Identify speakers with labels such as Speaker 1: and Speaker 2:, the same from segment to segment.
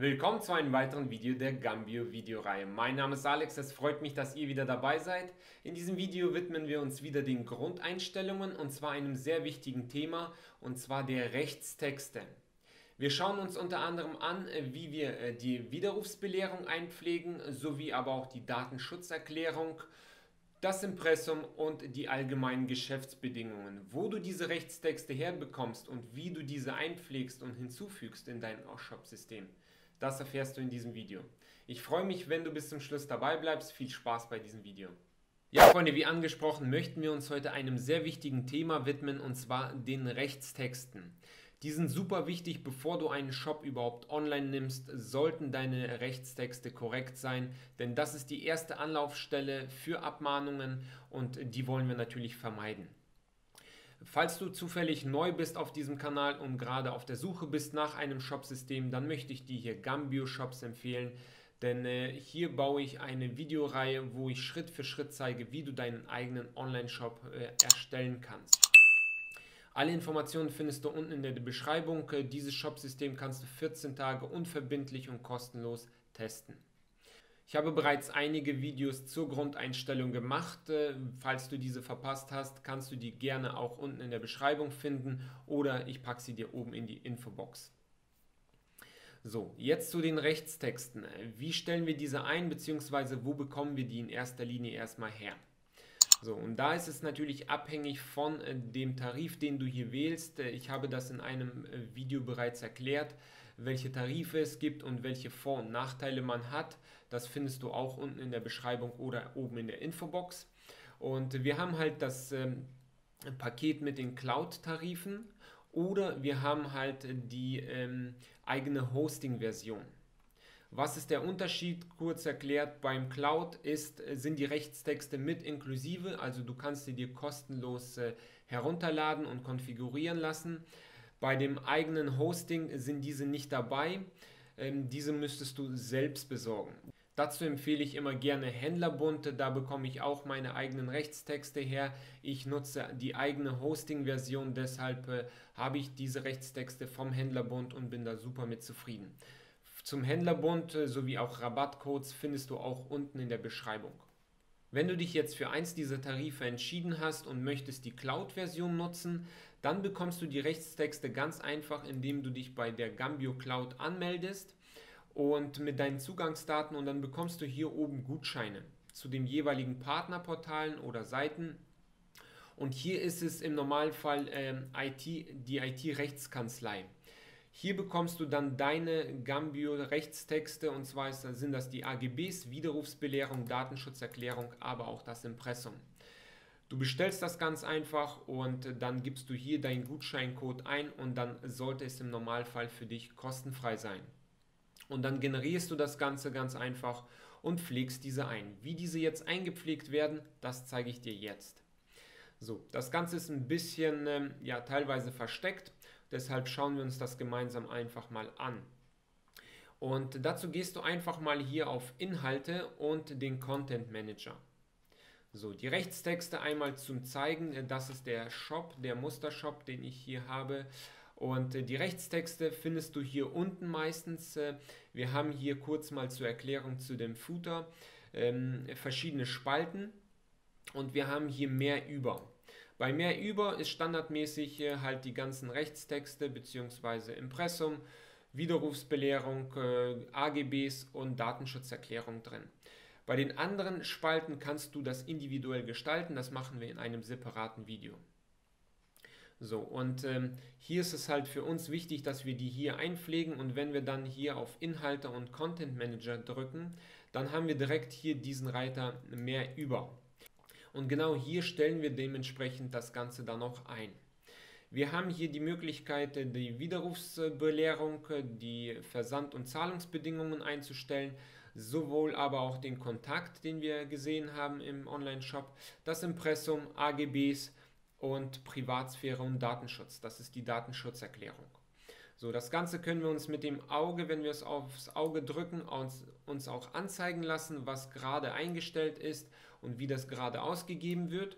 Speaker 1: Willkommen zu einem weiteren Video der Gambio Videoreihe. Mein Name ist Alex, es freut mich, dass ihr wieder dabei seid. In diesem Video widmen wir uns wieder den Grundeinstellungen und zwar einem sehr wichtigen Thema, und zwar der Rechtstexte. Wir schauen uns unter anderem an, wie wir die Widerrufsbelehrung einpflegen, sowie aber auch die Datenschutzerklärung, das Impressum und die allgemeinen Geschäftsbedingungen. Wo du diese Rechtstexte herbekommst und wie du diese einpflegst und hinzufügst in dein Shop-System, das erfährst du in diesem Video. Ich freue mich, wenn du bis zum Schluss dabei bleibst. Viel Spaß bei diesem Video. Ja, Freunde, wie angesprochen, möchten wir uns heute einem sehr wichtigen Thema widmen, und zwar den Rechtstexten. Die sind super wichtig. Bevor du einen Shop überhaupt online nimmst, sollten deine Rechtstexte korrekt sein, denn das ist die erste Anlaufstelle für Abmahnungen und die wollen wir natürlich vermeiden. Falls du zufällig neu bist auf diesem Kanal und gerade auf der Suche bist nach einem Shopsystem, dann möchte ich dir hier Gambio Shops empfehlen, denn hier baue ich eine Videoreihe, wo ich Schritt für Schritt zeige, wie du deinen eigenen Online-Shop erstellen kannst. Alle Informationen findest du unten in der Beschreibung. Dieses Shopsystem kannst du 14 Tage unverbindlich und kostenlos testen. Ich habe bereits einige Videos zur Grundeinstellung gemacht. Falls du diese verpasst hast, kannst du die gerne auch unten in der Beschreibung finden oder ich packe sie dir oben in die Infobox. So, jetzt zu den Rechtstexten. Wie stellen wir diese ein, beziehungsweise wo bekommen wir die in erster Linie erstmal her? So, und da ist es natürlich abhängig von dem Tarif, den du hier wählst. Ich habe das in einem Video bereits erklärt, welche Tarife es gibt und welche Vor- und Nachteile man hat. Das findest du auch unten in der Beschreibung oder oben in der Infobox. Und wir haben halt das Paket mit den Cloud-Tarifen oder wir haben halt die eigene Hosting-Version. Was ist der Unterschied? Kurz erklärt, beim Cloud sind die Rechtstexte mit inklusive, also du kannst sie dir kostenlos herunterladen und konfigurieren lassen. Bei dem eigenen Hosting sind diese nicht dabei, diese müsstest du selbst besorgen. Dazu empfehle ich immer gerne Händlerbund, da bekomme ich auch meine eigenen Rechtstexte her. Ich nutze die eigene Hosting-Version, deshalb habe ich diese Rechtstexte vom Händlerbund und bin da super mit zufrieden. Zum Händlerbund sowie auch Rabattcodes findest du auch unten in der Beschreibung. Wenn du dich jetzt für eins dieser Tarife entschieden hast und möchtest die Cloud-Version nutzen, dann bekommst du die Rechtstexte ganz einfach, indem du dich bei der Gambio Cloud anmeldest und mit deinen Zugangsdaten, und dann bekommst du hier oben Gutscheine zu den jeweiligen Partnerportalen oder Seiten. Und hier ist es im Normalfall die IT-Rechtskanzlei. Hier bekommst du dann deine Gambio-Rechtstexte, und zwar sind das die AGBs, Widerrufsbelehrung, Datenschutzerklärung, aber auch das Impressum. Du bestellst das ganz einfach und dann gibst du hier deinen Gutscheincode ein und dann sollte es im Normalfall für dich kostenfrei sein. Und dann generierst du das Ganze ganz einfach und pflegst diese ein. Wie diese jetzt eingepflegt werden, das zeige ich dir jetzt. So, das Ganze ist ein bisschen teilweise versteckt. Deshalb schauen wir uns das gemeinsam einfach mal an. Und dazu gehst du einfach mal hier auf Inhalte und den Content Manager. So, die Rechtstexte einmal zum Zeigen. Das ist der Shop, der Mustershop, den ich hier habe. Und die Rechtstexte findest du hier unten meistens. Wir haben hier kurz mal zur Erklärung zu dem Footer verschiedene Spalten und wir haben hier mehr über. Bei mehr über ist standardmäßig halt die ganzen Rechtstexte bzw. Impressum, Widerrufsbelehrung, AGBs und Datenschutzerklärung drin. Bei den anderen Spalten kannst du das individuell gestalten, das machen wir in einem separaten Video. So, und hier ist es halt für uns wichtig, dass wir die hier einpflegen, und wenn wir dann hier auf Inhalte und Content Manager drücken, dann haben wir direkt hier diesen Reiter mehr über. Und genau hier stellen wir dementsprechend das Ganze dann auch ein. Wir haben hier die Möglichkeit, die Widerrufsbelehrung, die Versand- und Zahlungsbedingungen einzustellen, sowohl aber auch den Kontakt, den wir gesehen haben im Online-Shop, das Impressum, AGBs und Privatsphäre und Datenschutz. Das ist die Datenschutzerklärung. So, das Ganze können wir uns mit dem Auge, wenn wir es aufs Auge drücken, uns auch anzeigen lassen, was gerade eingestellt ist und wie das gerade ausgegeben wird.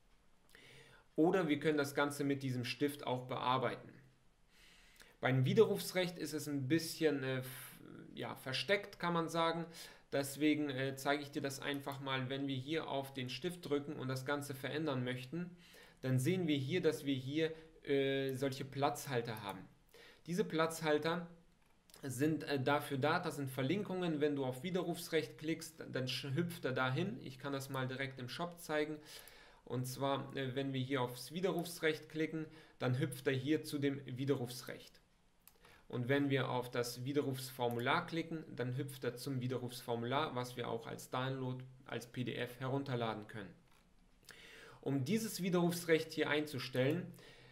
Speaker 1: Oder wir können das Ganze mit diesem Stift auch bearbeiten. Beim Widerrufsrecht ist es ein bisschen ja, versteckt, kann man sagen. Deswegen zeige ich dir das einfach mal, wenn wir hier auf den Stift drücken und das Ganze verändern möchten, dann sehen wir hier, dass wir hier solche Platzhalter haben. Diese Platzhalter sind dafür da, das sind Verlinkungen. Wenn du auf Widerrufsrecht klickst, dann hüpft er dahin. Ich kann das mal direkt im Shop zeigen. Und zwar, wenn wir hier aufs Widerrufsrecht klicken, dann hüpft er hier zu dem Widerrufsrecht. Und wenn wir auf das Widerrufsformular klicken, dann hüpft er zum Widerrufsformular, was wir auch als Download, als PDF herunterladen können. Um dieses Widerrufsrecht hier einzustellen,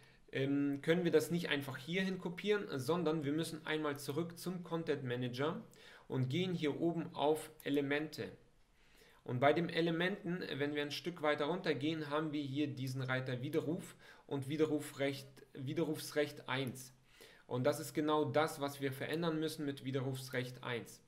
Speaker 1: können wir das nicht einfach hierhin kopieren, sondern wir müssen einmal zurück zum Content Manager und gehen hier oben auf Elemente. Und bei den Elementen, wenn wir ein Stück weiter runter gehen, haben wir hier diesen Reiter Widerruf und Widerrufsrecht 1. Und das ist genau das, was wir verändern müssen mit Widerrufsrecht 1.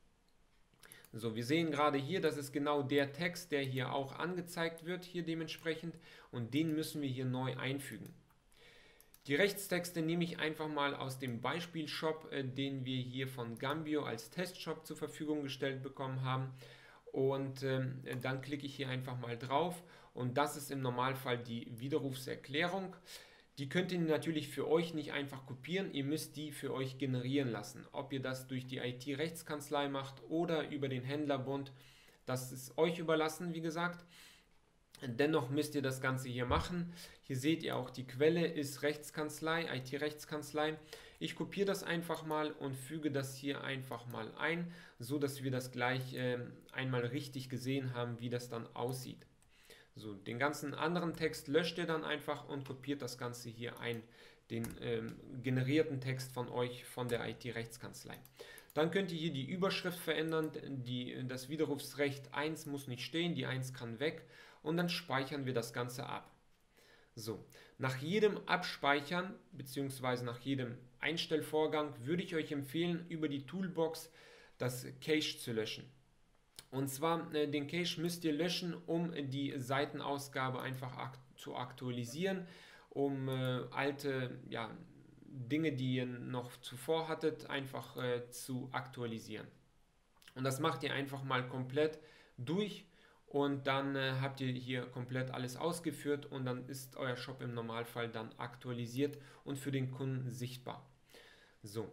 Speaker 1: So, wir sehen gerade hier, das ist genau der Text, der hier auch angezeigt wird, hier dementsprechend. Und den müssen wir hier neu einfügen. Die Rechtstexte nehme ich einfach mal aus dem Beispielshop, den wir hier von Gambio als Testshop zur Verfügung gestellt bekommen haben. Und dann klicke ich hier einfach mal drauf. Und das ist im Normalfall die Widerrufserklärung. Die könnt ihr natürlich für euch nicht einfach kopieren, ihr müsst die für euch generieren lassen. Ob ihr das durch die IT-Rechtskanzlei macht oder über den Händlerbund, das ist euch überlassen, wie gesagt. Dennoch müsst ihr das Ganze hier machen. Hier seht ihr auch, die Quelle ist Rechtskanzlei, IT-Rechtskanzlei. Ich kopiere das einfach mal und füge das hier einfach mal ein, so dass wir das gleich einmal richtig gesehen haben, wie das dann aussieht. So, den ganzen anderen Text löscht ihr dann einfach und kopiert das Ganze hier ein, den generierten Text von euch, von der IT-Rechtskanzlei. Dann könnt ihr hier die Überschrift verändern, das Widerrufsrecht 1 muss nicht stehen, die 1 kann weg und dann speichern wir das Ganze ab. So, nach jedem Abspeichern bzw. nach jedem Einstellvorgang würde ich euch empfehlen, über die Toolbox das Cache zu löschen. Und zwar den Cache müsst ihr löschen, um die Seitenausgabe einfach zu aktualisieren, um alte Dinge, die ihr noch zuvor hattet, einfach zu aktualisieren. Und das macht ihr einfach mal komplett durch und dann habt ihr hier komplett alles ausgeführt und dann ist euer Shop im Normalfall dann aktualisiert und für den Kunden sichtbar. So.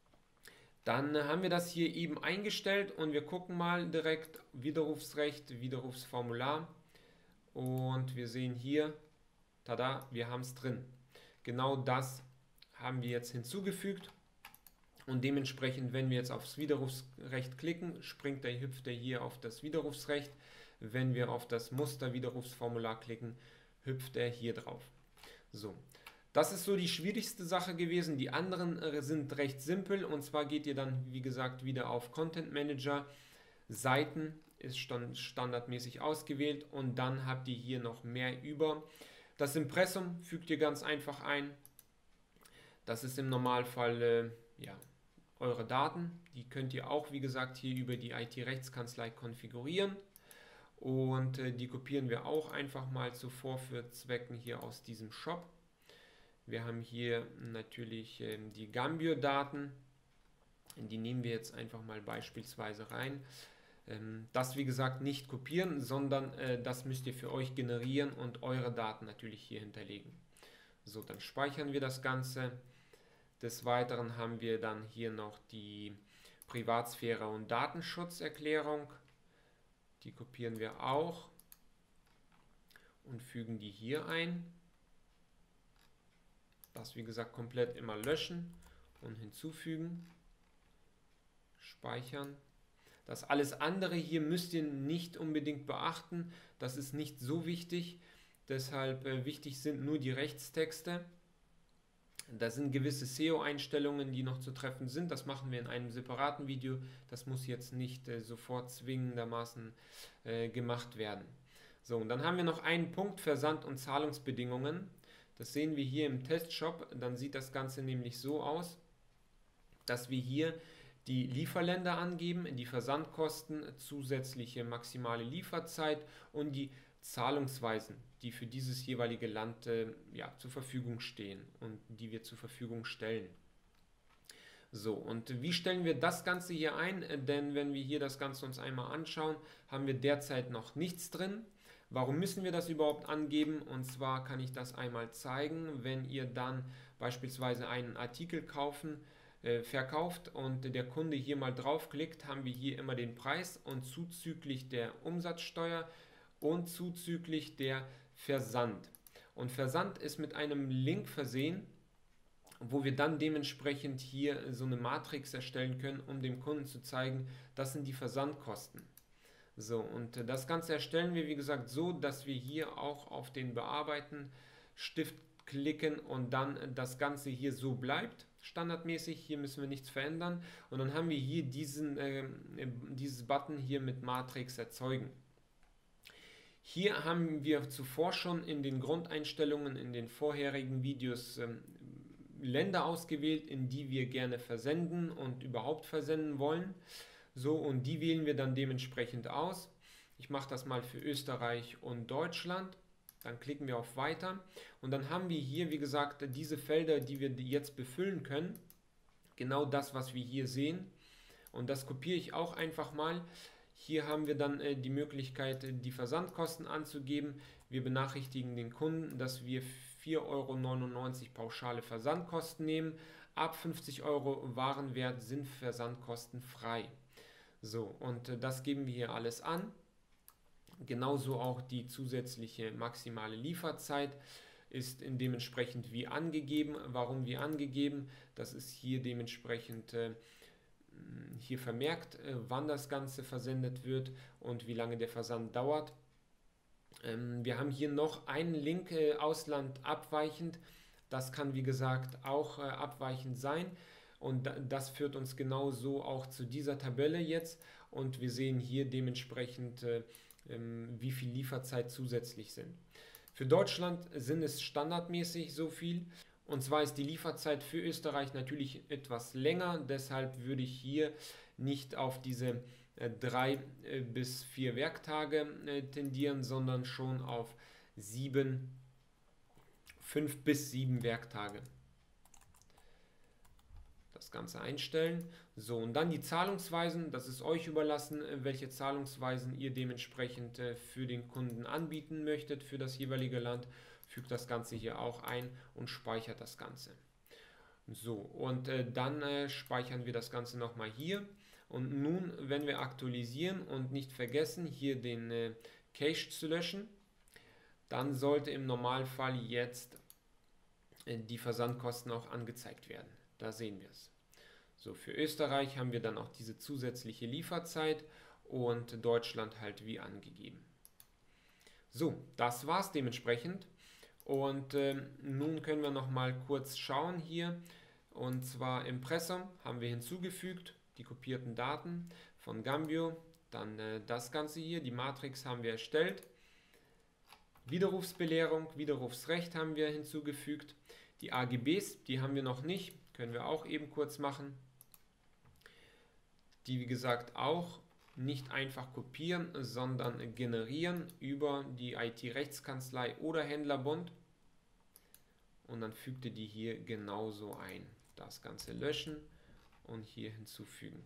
Speaker 1: Dann haben wir das hier eben eingestellt und wir gucken mal direkt Widerrufsrecht, Widerrufsformular und wir sehen hier, tada, wir haben es drin. Genau das haben wir jetzt hinzugefügt und dementsprechend, wenn wir jetzt aufs Widerrufsrecht klicken, hüpft er hier auf das Widerrufsrecht. Wenn wir auf das Muster-Widerrufsformular klicken, hüpft er hier drauf. So. Das ist so die schwierigste Sache gewesen. Die anderen sind recht simpel und zwar geht ihr dann, wie gesagt, wieder auf Content Manager, Seiten ist standardmäßig ausgewählt und dann habt ihr hier noch mehr über. Das Impressum fügt ihr ganz einfach ein. Das ist im Normalfall eure Daten. Die könnt ihr auch, wie gesagt, hier über die IT-Rechtskanzlei konfigurieren. Und die kopieren wir auch einfach mal zu Vorführzwecken hier aus diesem Shop. Wir haben hier natürlich die Gambio-Daten, die nehmen wir jetzt einfach mal beispielsweise rein. Das wie gesagt nicht kopieren, sondern das müsst ihr für euch generieren und eure Daten natürlich hier hinterlegen. So, dann speichern wir das Ganze. Des Weiteren haben wir dann hier noch die Privatsphäre- und Datenschutzerklärung. Die kopieren wir auch und fügen die hier ein. Das wie gesagt komplett immer löschen und hinzufügen, speichern. Das alles andere hier müsst ihr nicht unbedingt beachten, das ist nicht so wichtig, deshalb wichtig sind nur die Rechtstexte. Da sind gewisse SEO-Einstellungen, die noch zu treffen sind, das machen wir in einem separaten Video, das muss jetzt nicht sofort zwingendermaßen gemacht werden. So, und dann haben wir noch einen Punkt, Versand- und Zahlungsbedingungen. Das sehen wir hier im Testshop, dann sieht das Ganze nämlich so aus, dass wir hier die Lieferländer angeben, die Versandkosten, zusätzliche maximale Lieferzeit und die Zahlungsweisen, die für dieses jeweilige Land zur Verfügung stehen und die wir zur Verfügung stellen. So, und wie stellen wir das Ganze hier ein? Denn wenn wir hier das Ganze uns einmal anschauen, haben wir derzeit noch nichts drin. Warum müssen wir das überhaupt angeben? Und zwar kann ich das einmal zeigen, wenn ihr dann beispielsweise einen Artikel verkauft und der Kunde hier mal draufklickt, haben wir hier immer den Preis und zuzüglich der Umsatzsteuer und zuzüglich der Versand. Und Versand ist mit einem Link versehen, wo wir dann dementsprechend hier so eine Matrix erstellen können, um dem Kunden zu zeigen, das sind die Versandkosten. So, und das Ganze erstellen wir, wie gesagt, so, dass wir hier auch auf den Bearbeiten-Stift klicken und dann das Ganze hier so bleibt, standardmäßig. Hier müssen wir nichts verändern. Und dann haben wir hier dieses Button hier mit Matrix erzeugen. Hier haben wir zuvor schon in den Grundeinstellungen in den vorherigen Videos Länder ausgewählt, in die wir gerne versenden und überhaupt versenden wollen. So, und die wählen wir dann dementsprechend aus. Ich mache das mal für Österreich und Deutschland. Dann klicken wir auf Weiter. Und dann haben wir hier, wie gesagt, diese Felder, die wir jetzt befüllen können. Genau das, was wir hier sehen. Und das kopiere ich auch einfach mal. Hier haben wir dann die Möglichkeit, die Versandkosten anzugeben. Wir benachrichtigen den Kunden, dass wir 4,99 € pauschale Versandkosten nehmen. Ab 50 € Warenwert sind Versandkosten frei. So, und das geben wir hier alles an. Genauso auch die zusätzliche maximale Lieferzeit ist dementsprechend wie angegeben. Warum wie angegeben? Das ist hier dementsprechend hier vermerkt, wann das Ganze versendet wird und wie lange der Versand dauert. Wir haben hier noch einen Link, Ausland abweichend. Das kann, wie gesagt, auch abweichend sein. Und das führt uns genauso auch zu dieser Tabelle jetzt. Und wir sehen hier dementsprechend, wie viel Lieferzeit zusätzlich sind. Für Deutschland sind es standardmäßig so viel. Und zwar ist die Lieferzeit für Österreich natürlich etwas länger. Deshalb würde ich hier nicht auf diese 3 bis 4 Werktage tendieren, sondern schon auf 5 bis 7 Werktage. Das Ganze einstellen. So, und dann die Zahlungsweisen, das ist euch überlassen, welche Zahlungsweisen ihr dementsprechend für den Kunden anbieten möchtet für das jeweilige Land. Fügt das Ganze hier auch ein und speichert das Ganze. So, und dann speichern wir das Ganze nochmal hier. Und nun, wenn wir aktualisieren und nicht vergessen, hier den Cache zu löschen, dann sollte im Normalfall jetzt die Versandkosten auch angezeigt werden. Da sehen wir es. So, für Österreich haben wir dann auch diese zusätzliche Lieferzeit und Deutschland halt wie angegeben. So, das war es dementsprechend. Und nun können wir noch mal kurz schauen hier. Und zwar Impressum haben wir hinzugefügt, die kopierten Daten von Gambio. Dann das Ganze hier, die Matrix haben wir erstellt. Widerrufsbelehrung, Widerrufsrecht haben wir hinzugefügt. Die AGBs, die haben wir noch nicht, können wir auch eben kurz machen. Die, wie gesagt, auch nicht einfach kopieren, sondern generieren über die IT-Rechtskanzlei oder Händlerbund. Und dann fügt ihr die hier genauso ein. Das Ganze löschen und hier hinzufügen.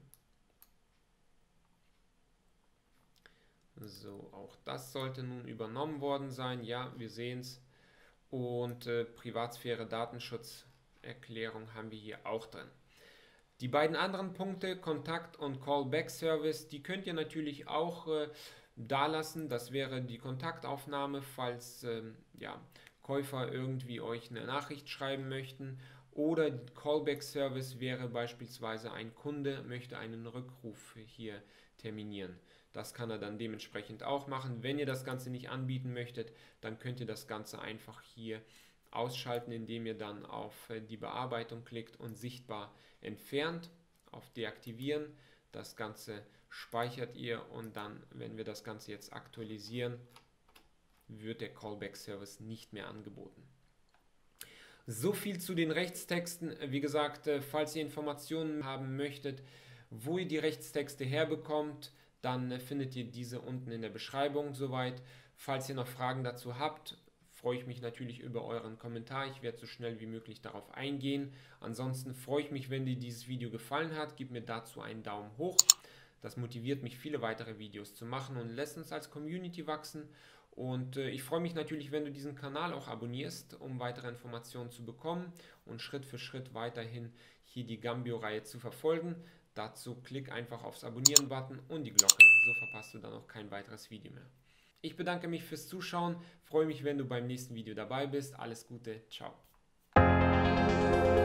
Speaker 1: So, auch das sollte nun übernommen worden sein. Ja, wir sehen es. Und Privatsphäre, Datenschutzerklärung haben wir hier auch drin. Die beiden anderen Punkte, Kontakt und Callback-Service, die könnt ihr natürlich auch da lassen. Das wäre die Kontaktaufnahme, falls Käufer irgendwie euch eine Nachricht schreiben möchten. Oder Callback-Service wäre beispielsweise ein Kunde möchte einen Rückruf hier terminieren. Das kann er dann dementsprechend auch machen. Wenn ihr das Ganze nicht anbieten möchtet, dann könnt ihr das Ganze einfach hier ausschalten, indem ihr dann auf die Bearbeitung klickt und sichtbar entfernt, auf Deaktivieren. Das Ganze speichert ihr und dann, wenn wir das Ganze jetzt aktualisieren, wird der Callback-Service nicht mehr angeboten. So viel zu den Rechtstexten. Wie gesagt, falls ihr Informationen haben möchtet, wo ihr die Rechtstexte herbekommt, dann findet ihr diese unten in der Beschreibung soweit. Falls ihr noch Fragen dazu habt, freue ich mich natürlich über euren Kommentar. Ich werde so schnell wie möglich darauf eingehen. Ansonsten freue ich mich, wenn dir dieses Video gefallen hat. Gib mir dazu einen Daumen hoch. Das motiviert mich, viele weitere Videos zu machen und lässt uns als Community wachsen. Und ich freue mich natürlich, wenn du diesen Kanal auch abonnierst, um weitere Informationen zu bekommen und Schritt für Schritt weiterhin hier die Gambio-Reihe zu verfolgen. Dazu klick einfach aufs Abonnieren-Button und die Glocke. So verpasst du dann auch kein weiteres Video mehr. Ich bedanke mich fürs Zuschauen, freue mich, wenn du beim nächsten Video dabei bist. Alles Gute, ciao.